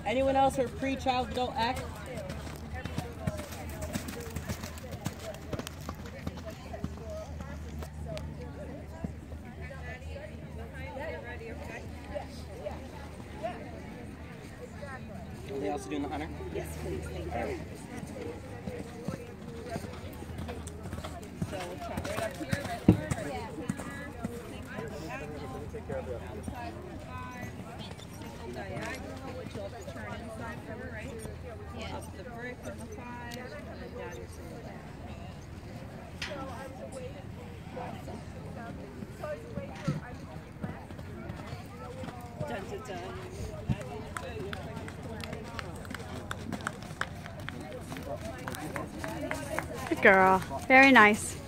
Anyone else or pre-child adult act? Are they also doing the hunter? Yes, please. Thank you. All right. So we'll try right up here. Take care of that. Outside 5, single diagonal, which you'll have to turn inside cover, right? Yeah. Up the brick on the 5, and then down your single diagonal. Dun, dun, dun. Good girl. Very nice.